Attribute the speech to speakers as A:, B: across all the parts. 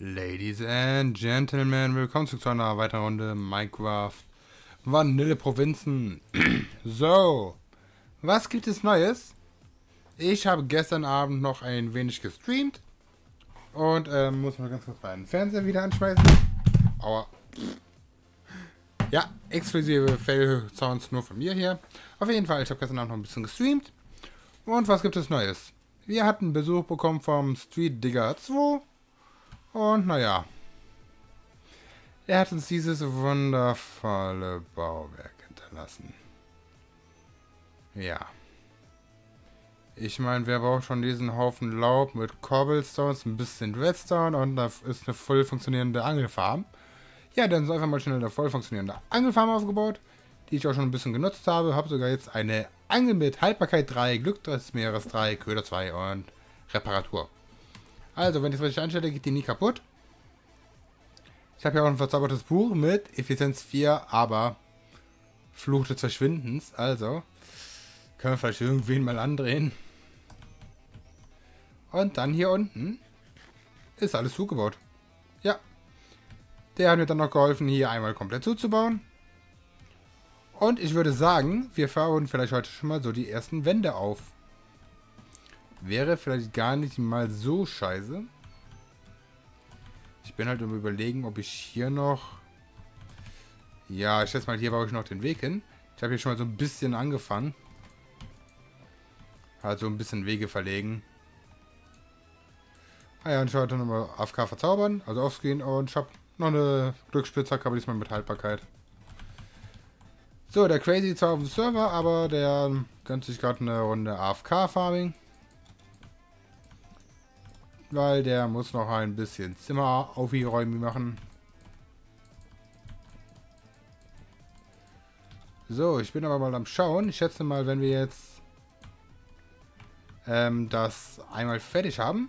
A: Ladies and Gentlemen, willkommen zu einer weiteren Runde Minecraft Vanille Provinzen. So, was gibt es Neues? Ich habe gestern Abend noch ein wenig gestreamt und muss mal ganz kurz meinen Fernseher wieder anschmeißen. Aua. Ja, exklusive Fail-Sounds nur von mir hier. Auf jeden Fall, ich habe gestern Abend noch ein bisschen gestreamt. Und was gibt es Neues? Wir hatten Besuch bekommen vom Street Digger 2. Und naja, er hat uns dieses wundervolle Bauwerk hinterlassen. Ja. Ich meine, wer braucht schon diesen Haufen Laub mit Cobblestones, ein bisschen Redstone und da ist eine voll funktionierende Angelfarm. Ja, dann ist einfach mal schnell eine voll funktionierende Angelfarm aufgebaut, die ich auch schon ein bisschen genutzt habe. Habe sogar jetzt eine Angel mit Haltbarkeit 3, Glück des Meeres 3, Köder 2 und Reparatur. Also, wenn ich es richtig einstelle, geht die nie kaputt. Ich habe ja auch ein verzaubertes Buch mit Effizienz 4, aber Fluch des Verschwindens. Also, können wir vielleicht irgendwen mal andrehen. Und dann hier unten ist alles zugebaut. Ja. Der hat mir dann noch geholfen, hier einmal komplett zuzubauen. Und ich würde sagen, wir fahren vielleicht heute schon mal so die ersten Wände auf. Wäre vielleicht gar nicht mal so scheiße. Ich bin halt am Überlegen, ob ich hier noch... Ja, ich schätze mal, hier baue ich noch den Weg hin. Ich habe hier schon mal so ein bisschen angefangen. Halt so ein bisschen Wege verlegen. Ah ja, und ich wollte nochmal AFK verzaubern, also offscreen. Und ich habe noch eine Glücksspitzhacke, aber diesmal mit Haltbarkeit. So, der Crazy zwar auf dem Server, aber der gönnt sich gerade eine Runde AFK-Farming. Weil der muss noch ein bisschen Zimmer aufräumen machen. So, ich bin aber mal am Schauen. Ich schätze mal, wenn wir jetzt das einmal fertig haben.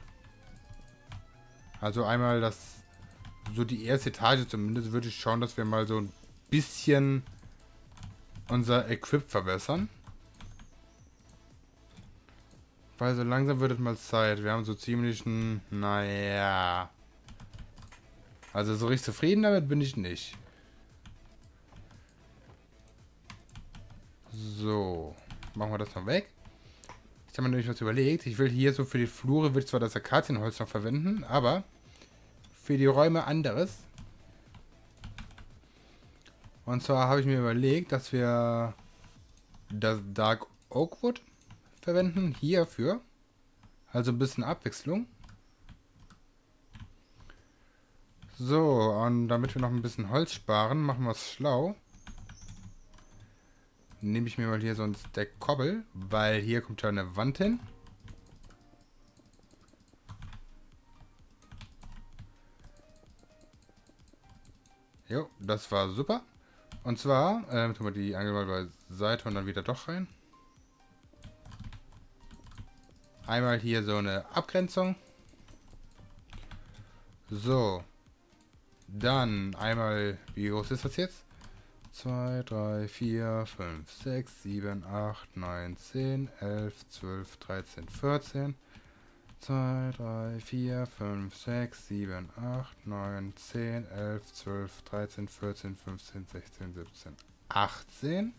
A: Also einmal das, so die erste Etage zumindest, würde ich schauen, dass wir mal so ein bisschen unser Equip verbessern. Weil so langsam wird es mal Zeit. Wir haben so ziemlich ein... Naja. Also so richtig zufrieden damit bin ich nicht. So. Machen wir das noch weg. Ich habe mir nämlich was überlegt. Ich will hier so für die Flure, will ich zwar das Akazienholz noch verwenden, aber für die Räume anderes. Und zwar habe ich mir überlegt, dass wir das Dark Oakwood verwenden hierfür. Also ein bisschen Abwechslung. So, und damit wir noch ein bisschen Holz sparen, machen wir es schlau. Nehme ich mir mal hier so ein Stack Cobble, weil hier kommt ja eine Wand hin. Jo, das war super. Und zwar, tun wir die Angel mal beiseite und dann wieder doch rein. Einmal hier so eine Abgrenzung. So. Dann einmal, wie groß ist das jetzt? 2, 3, 4, 5, 6, 7, 8, 9, 10, 11, 12, 13, 14. 2, 3, 4, 5, 6, 7, 8, 9, 10, 11, 12, 13, 14, 15, 16, 17, 18.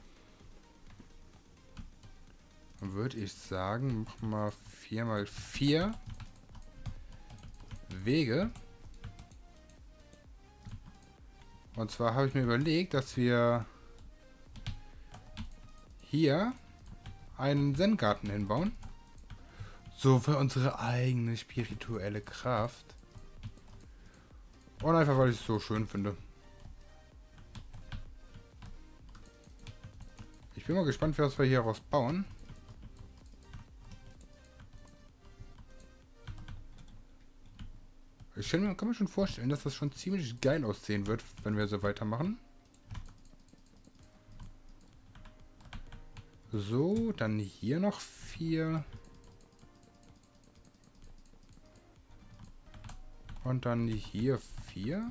A: Würde ich sagen, machen wir 4 mal 4 Wege. Und zwar habe ich mir überlegt, dass wir hier einen Zen-Garten hinbauen. So für unsere eigene spirituelle Kraft. Und einfach, weil ich es so schön finde. Ich bin mal gespannt, was wir hier raus bauen. Kann mir schon vorstellen, dass das schon ziemlich geil aussehen wird, wenn wir so weitermachen. So, dann hier noch 4. Und dann hier 4.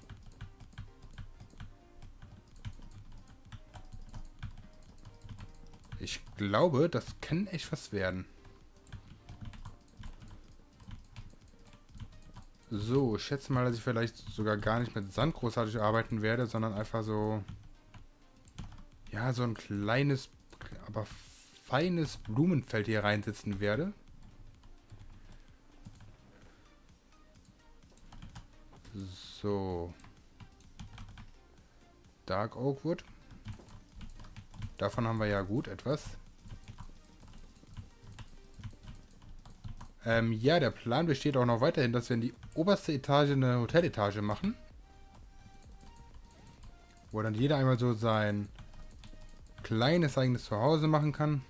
A: Ich glaube, das kann echt was werden. So, ich schätze mal, dass ich vielleicht sogar gar nicht mit Sand großartig arbeiten werde, sondern einfach so, ja, so ein kleines, aber feines Blumenfeld hier reinsetzen werde. So. Dark Oak Wood. Davon haben wir ja gut etwas. Ja, der Plan besteht auch noch weiterhin, dass wir in die oberste Etage eine Hoteletage machen. Wo dann jeder einmal so sein kleines eigenes Zuhause machen kann.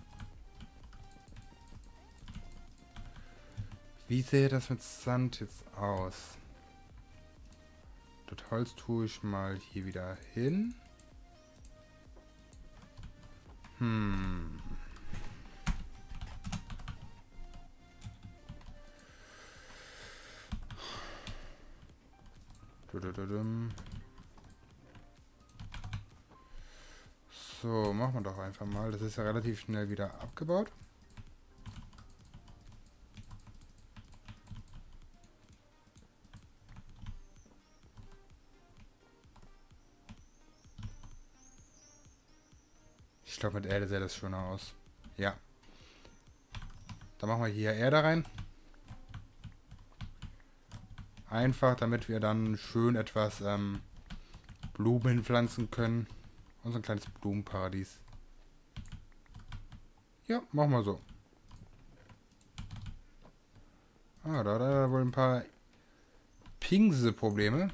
A: Wie sähe das mit Sand jetzt aus? Das Holz tue ich mal hier wieder hin. Hm. So, machen wir doch einfach mal. Das ist ja relativ schnell wieder abgebaut. Ich glaube, mit Erde sähe das schöner aus. Ja. Dann machen wir hier Erde rein. Einfach, damit wir dann schön etwas Blumen pflanzen können. Und so ein kleines Blumenparadies. Ja, machen wir so. Ah, da hat er wohl ein paar Pingse-Probleme.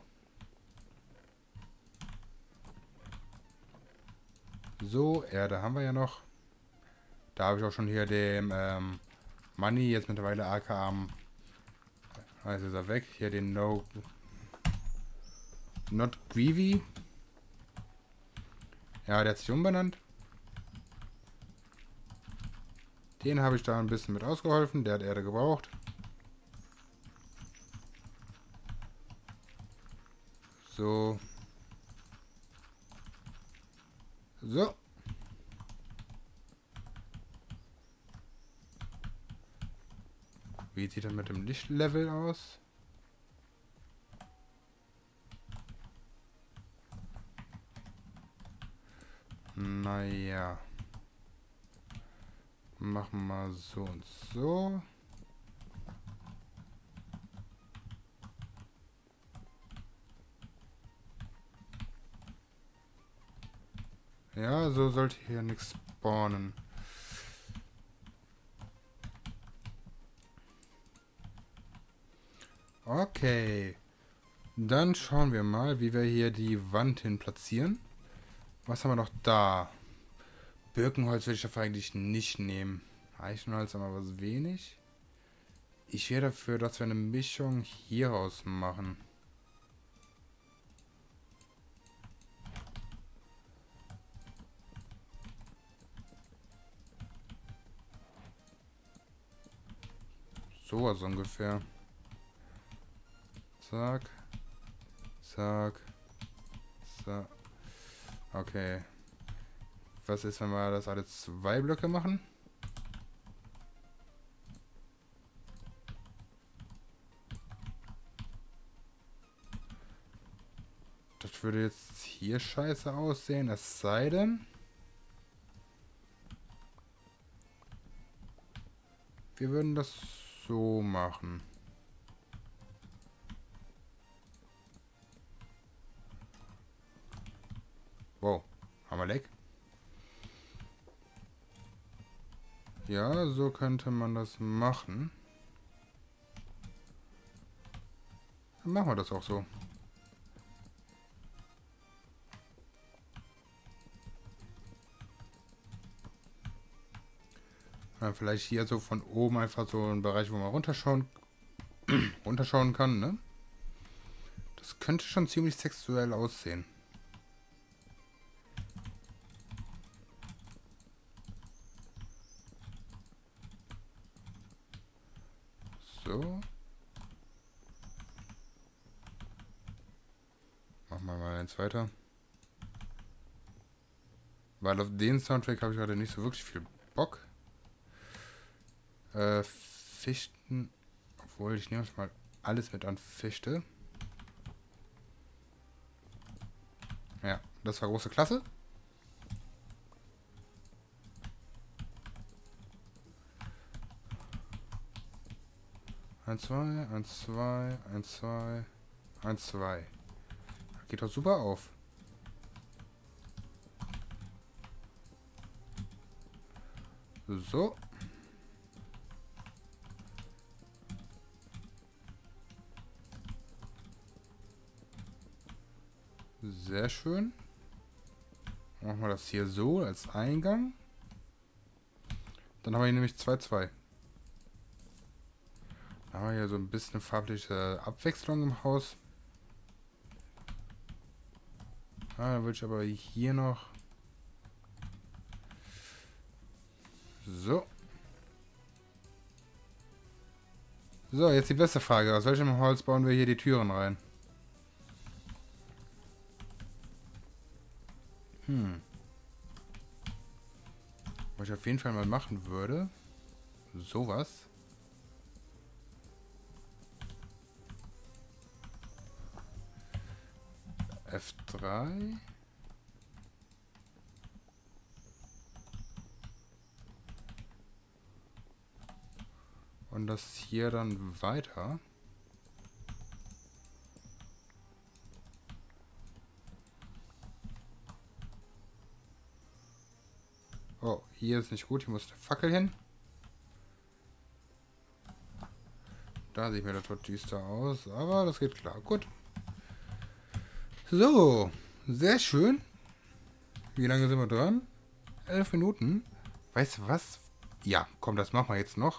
A: So, Erde haben wir ja noch. Da habe ich auch schon hier dem Money, jetzt mittlerweile aka, also ist er weg, hier den Not Greavy. Ja, der hat sich umbenannt. Den habe ich da ein bisschen mit ausgeholfen, der hat Erde gebraucht. So. So. Wie sieht das mit dem Lichtlevel aus? Naja. Machen wir so und so. Ja, so sollte hier nichts spawnen. Okay. Dann schauen wir mal, wie wir hier die Wand hin platzieren. Was haben wir noch da? Birkenholz würde ich dafür eigentlich nicht nehmen. Eichenholz haben wir aber wenig. Ich wäre dafür, dass wir eine Mischung hieraus machen. Sowas ungefähr. Zack. Zack. Zack. Okay. Was ist, wenn wir das alle 2 Blöcke machen? Das würde jetzt hier scheiße aussehen, es sei denn, wir würden das so machen. Wow, haben wir Leck? Ja, so könnte man das machen. Dann machen wir das auch so. Dann vielleicht hier so von oben einfach so ein Bereich, wo man runterschauen kann, ne? Das könnte schon ziemlich sexuell aussehen. So. Machen wir mal eins weiter. Weil auf den Soundtrack habe ich gerade nicht so wirklich viel Bock. Fichten. Obwohl, ich nehme es mal alles mit an Fichte. Ja, das war große Klasse. Eins, zwei, eins, zwei, eins, zwei, eins, zwei. Geht doch super auf. So. Sehr schön. Machen wir das hier so als Eingang. Dann haben wir hier nämlich 2-2. Dann haben wir hier so ein bisschen farbliche Abwechslung im Haus. Dann würde ich aber hier noch... So. So, jetzt die beste Frage. Aus welchem Holz bauen wir hier die Türen rein? Was ich auf jeden Fall mal machen würde. Sowas. F3. Und das hier dann weiter. Oh, hier ist nicht gut. Hier muss der Fackel hin. Da sieht mir das tot düster aus. Aber das geht klar. Gut. So. Sehr schön. Wie lange sind wir dran? 11 Minuten. Weißt du was? Ja, komm, das machen wir jetzt noch.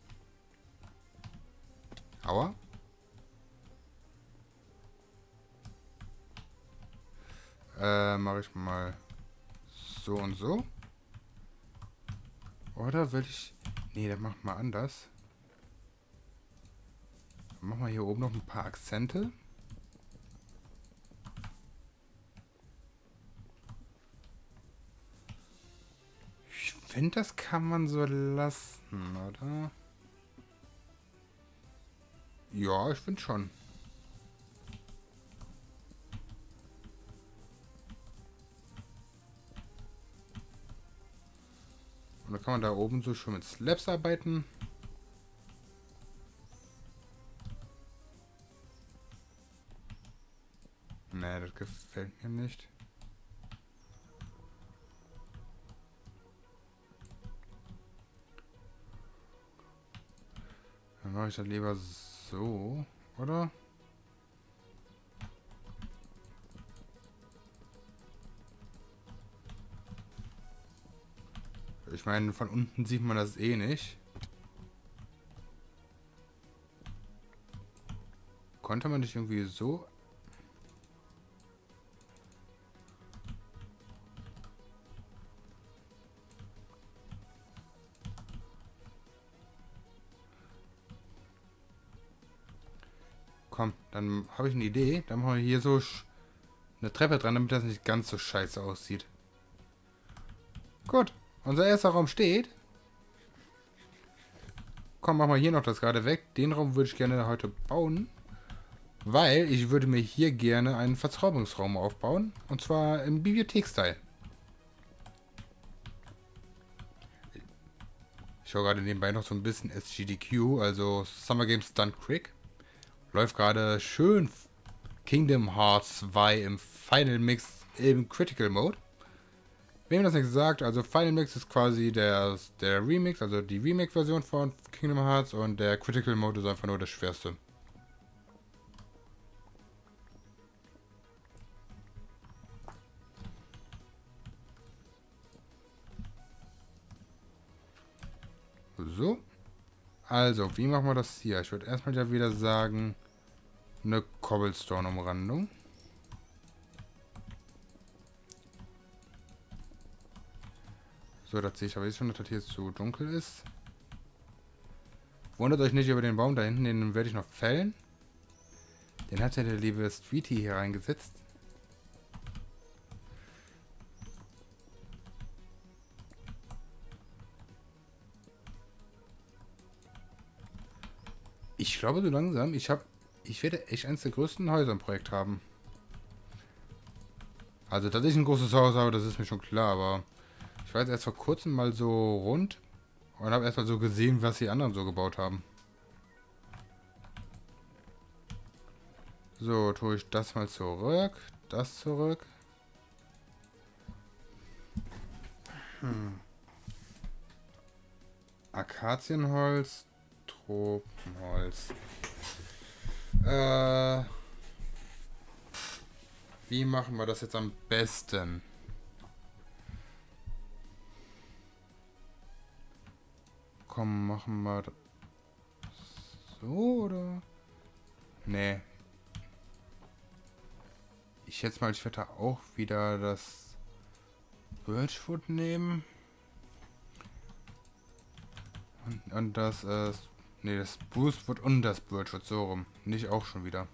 A: Aua. Mache ich mal so und so. Oder will ich... Nee, das macht mal anders. Dann machen wir hier oben noch ein paar Akzente. Ich finde, das kann man so lassen, oder? Ja, ich finde schon. Und dann kann man da oben so schon mit Slabs arbeiten. Nee, das gefällt mir nicht. Dann mache ich das lieber so, oder? Ich meine, von unten sieht man das eh nicht. Konnte man nicht irgendwie so... Komm, dann habe ich eine Idee. Dann machen wir hier so eine Treppe dran, damit das nicht ganz so scheiße aussieht. Gut, unser erster Raum steht. Komm, machen wir hier noch das gerade weg. Den Raum würde ich gerne heute bauen. Weil ich würde mir hier gerne einen Verzauberungsraum aufbauen. Und zwar im Bibliothek-Style. Ich schaue gerade nebenbei noch so ein bisschen SGDQ, also Summer Games Done Quick. Läuft gerade schön Kingdom Hearts 2 im Final Mix im Critical Mode. Wem das nicht gesagt, also Final Mix ist quasi der Remix, also die Remake-Version von Kingdom Hearts und der Critical Mode ist einfach nur das schwerste. So. Also, wie machen wir das hier? Ich würde erstmal ja wieder sagen, eine Cobblestone-Umrandung. So, das sehe ich aber jetzt schon, dass das hier zu dunkel ist. Wundert euch nicht über den Baum da hinten, den werde ich noch fällen. Den hat ja der liebe Streety hier reingesetzt. Ich glaube so langsam, ich werde echt eins der größten Häuser im Projekt haben. Also, dass ich ein großes Haus habe, das ist mir schon klar, aber ich war jetzt erst vor kurzem mal so rund und habe erst mal so gesehen, was die anderen so gebaut haben. So, tue ich das mal zurück, das zurück. Akazienholz, Tropenholz. Wie machen wir das jetzt am besten? Komm, machen wir das so, oder? Nee. Ich schätze mal, ich werde da auch wieder das Birchwood nehmen. Und das, nee, das Sprucewood und das Birchwood, so rum. Nicht auch schon wieder.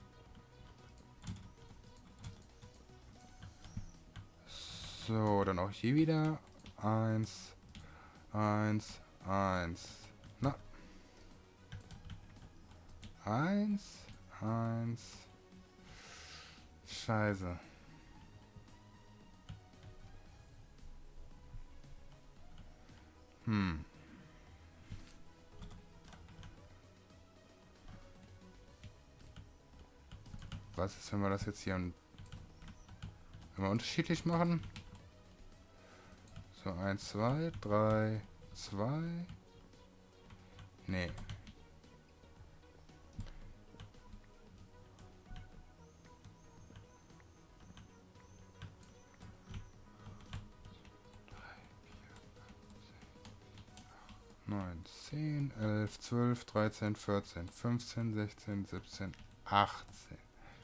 A: So, dann auch hier wieder. 1, 1, 1. Na. 1, 1. Scheiße. Was ist, wenn wir das jetzt hier immer unterschiedlich machen? So, 1, 2, 3, 2. Nee. Neun, 10, 11, 12, 13, 14, 15, 16, 17, 18.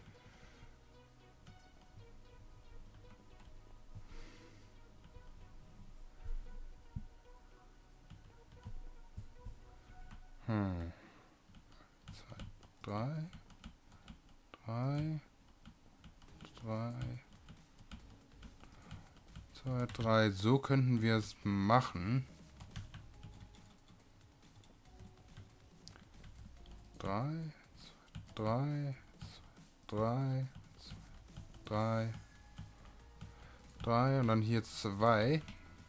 A: Drei, drei, drei, zwei, drei. So könnten wir es machen. 3, 3, 3, 3, 3 und dann hier 2.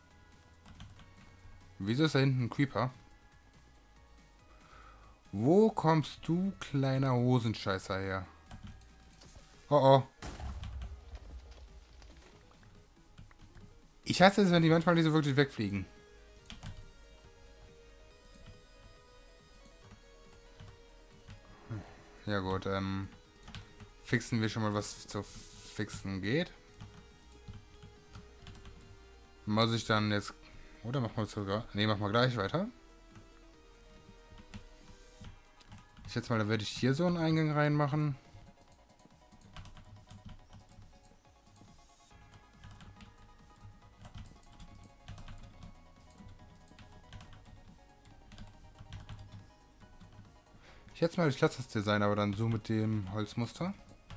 A: Wieso ist da hinten ein Creeper? Wo kommst du, kleiner Hosenscheißer, her? Oh oh. Ich hasse es, wenn die manchmal nicht so wirklich wegfliegen. Ja gut, fixen wir schon mal, was zu fixen geht. Muss ich dann jetzt... Oder machen wir sogar... Ne, machen wir gleich weiter. Ich schätze mal, da werde ich hier so einen Eingang reinmachen. Ich schätze mal, ich lasse das Design aber dann so mit dem Holzmuster.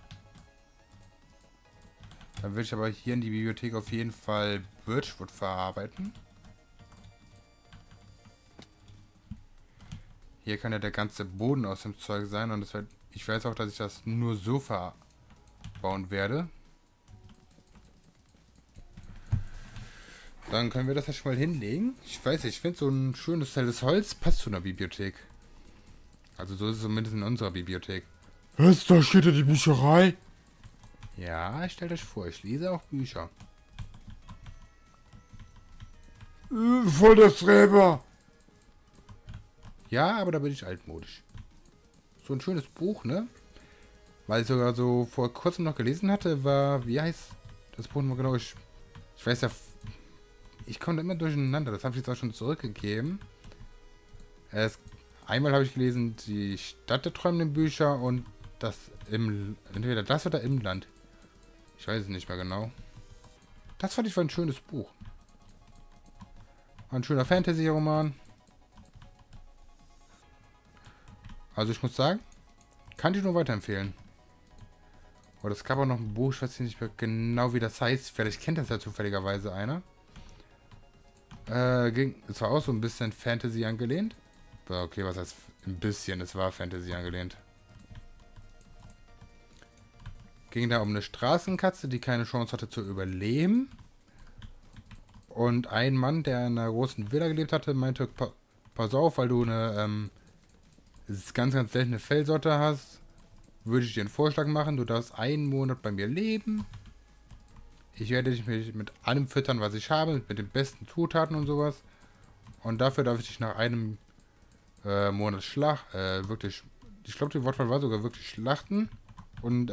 A: Dann will ich aber hier in die Bibliothek auf jeden Fall Birchwood verarbeiten. Hier kann ja der ganze Boden aus dem Zeug sein und ich weiß auch, dass ich das nur so verbauen werde. Dann können wir das ja schon mal hinlegen. Ich weiß nicht, ich finde so ein schönes helles Holz passt zu einer Bibliothek. Also so ist es zumindest in unserer Bibliothek.
B: Was? Da steht ja die Bücherei.
A: Ja, stellt euch vor, ich lese auch Bücher.
B: Voll der Streber.
A: Ja, aber da bin ich altmodisch. So ein schönes Buch, ne? Weil ich sogar so vor kurzem noch gelesen hatte, war, wie heißt das Buch nochmal genau? Ich weiß ja, ich komme da immer durcheinander. Das habe ich jetzt auch schon zurückgegeben. Einmal habe ich gelesen, die Stadt der träumenden Bücher und entweder das oder im Land. Ich weiß es nicht mehr genau. Das fand ich war ein schönes Buch. War ein schöner Fantasy-Roman. Also ich muss sagen, kann ich nur weiterempfehlen. Oder es gab auch noch ein Buch, ich weiß nicht mehr genau, wie das heißt. Vielleicht kennt das ja zufälligerweise einer. Es war auch so ein bisschen Fantasy angelehnt. Okay, was heißt Ein bisschen, es war Fantasy angelehnt. Ging da um eine Straßenkatze, die keine Chance hatte zu überleben. Und ein Mann, der in einer großen Villa gelebt hatte, meinte, pass auf, weil du eine ganz seltene Fellsorte hast, würde ich dir einen Vorschlag machen, du darfst einen Monat bei mir leben. Ich werde dich mit allem füttern, was ich habe, mit den besten Zutaten und sowas. Und dafür darf ich dich nach einem Monat wirklich, ich glaube, die Wortwahl war sogar wirklich schlachten und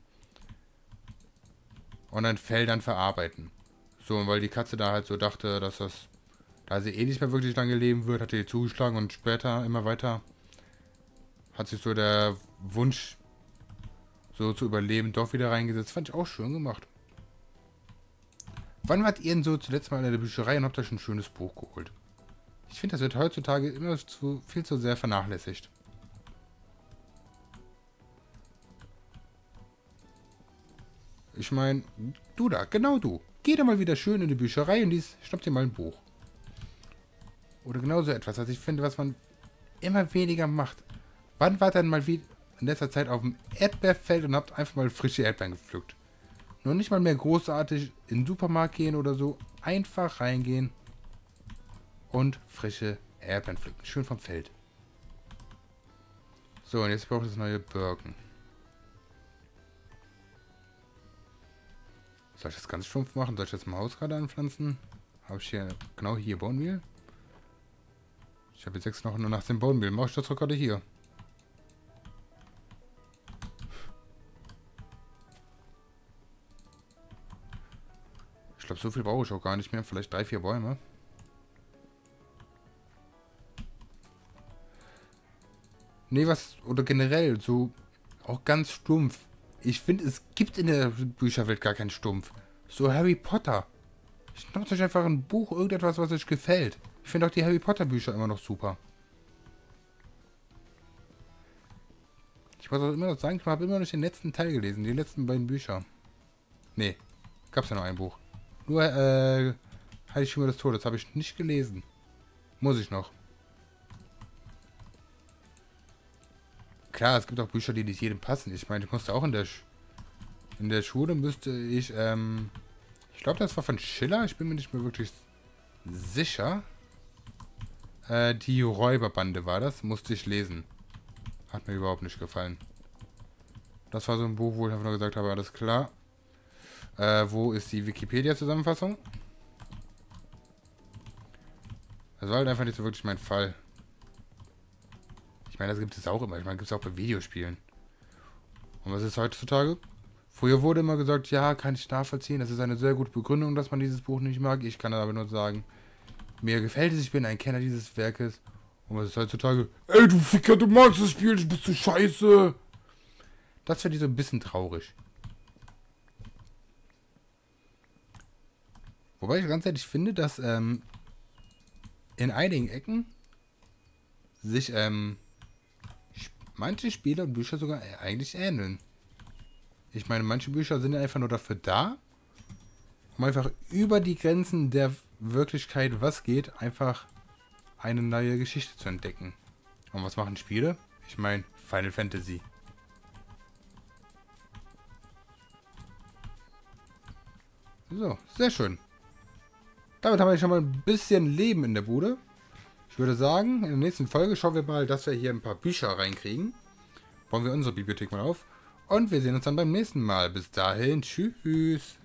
A: dein Fell dann verarbeiten. So, und weil die Katze da halt so dachte, dass da sie eh nicht mehr wirklich lange leben wird, hat die zugeschlagen und später immer weiter hat sich so der Wunsch, so zu überleben, doch wieder reingesetzt. Fand ich auch schön gemacht. Wann wart ihr denn so zuletzt mal in der Bücherei und habt euch ein schönes Buch geholt? Ich finde, das wird heutzutage immer viel zu sehr vernachlässigt. Ich meine, du da, genau du. Geh da mal wieder schön in die Bücherei und schnapp dir mal ein Buch. Oder genauso etwas, was ich finde, was man immer weniger macht. Wann wart ihr denn mal wieder in letzter Zeit auf dem Erdbeerfeld und habt einfach mal frische Erdbeeren gepflückt? Noch nicht mal mehr großartig in den Supermarkt gehen oder so. Einfach reingehen und frische Erdbeeren pflücken. Schön vom Feld. So, und jetzt braucht es neue Birken. Soll ich das ganz stumpf machen? Soll ich das im Haus gerade anpflanzen? Habe ich hier, genau hier, Bone Meal? Ich habe jetzt 6 noch nur nach dem Bone Meal. Mache ich das doch gerade hier. Ich glaube, so viel brauche ich auch gar nicht mehr. Vielleicht 3, 4 Bäume. Nee, oder generell, so auch ganz stumpf. Ich finde, es gibt in der Bücherwelt gar keinen Stumpf. So Harry Potter. Schnappt euch einfach ein Buch, irgendetwas, was euch gefällt. Ich finde auch die Harry Potter Bücher immer noch super. Ich muss auch immer noch sagen, ich habe immer noch nicht den letzten Teil gelesen. Die letzten beiden Bücher. Nee, gab's ja noch ein Buch. Nur, Heilige Stimme des Todes habe ich nicht gelesen. Muss ich noch. Klar, es gibt auch Bücher, die nicht jedem passen. Ich meine, ich musste auch in der Schule müsste ich, ich glaube, das war von Schiller. Ich bin mir nicht mehr wirklich sicher. Die Räuberbande war das. Musste ich lesen. Hat mir überhaupt nicht gefallen. Das war so ein Buch, wo ich einfach nur gesagt habe, alles klar. Wo ist die Wikipedia-Zusammenfassung? Das war halt einfach nicht so wirklich mein Fall. Ich meine, das gibt es auch immer. Ich meine, gibt es auch bei Videospielen. Und was ist heutzutage? Früher wurde immer gesagt, ja, kann ich nachvollziehen. Das ist eine sehr gute Begründung, dass man dieses Buch nicht mag. Ich kann aber nur sagen, mir gefällt es, ich bin ein Kenner dieses Werkes. Und was ist heutzutage?
B: Ey, du Ficker, du magst das Spiel, du bist so scheiße.
A: Das finde ich so ein bisschen traurig. Wobei ich ganz ehrlich finde, dass in einigen Ecken sich manche Spiele und Bücher sogar eigentlich ähneln. Ich meine, manche Bücher sind ja einfach nur dafür da, um einfach über die Grenzen der Wirklichkeit, was geht, einfach eine neue Geschichte zu entdecken. Und was machen Spiele? Ich meine, Final Fantasy. So, sehr schön. Damit haben wir schon mal ein bisschen Leben in der Bude. Ich würde sagen, in der nächsten Folge schauen wir mal, dass wir hier ein paar Bücher reinkriegen. Bauen wir unsere Bibliothek mal auf. Und wir sehen uns dann beim nächsten Mal. Bis dahin, tschüss.